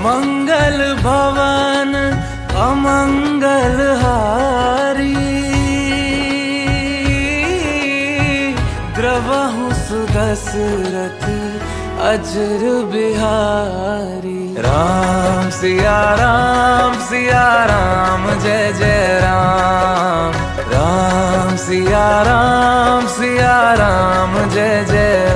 मंगल भवन अमंगल हारी, द्रवहु सुदशरथ अजर बिहारी। राम सिया राम जय जय राम। राम सिया राम जय जय